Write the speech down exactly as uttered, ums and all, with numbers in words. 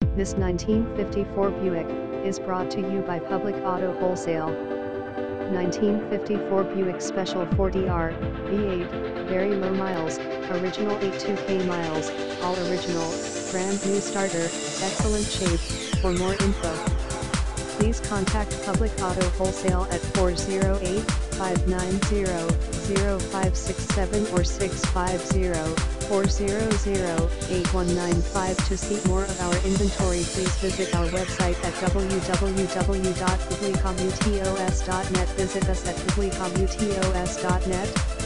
This nineteen fifty-four Buick is brought to you by Public Auto Wholesale. nineteen fifty-four Buick Special forty R, V eight, very low miles, original eighty-two K miles, all original, brand new starter, excellent shape. For more info, please contact Public Auto Wholesale at four oh eight, five nine zero, zero five six seven or six five zero, four hundred, eight one nine five. To see more of our inventory, please visit our website at w w w dot publicomutos dot net. Visit us at publicomutos dot net.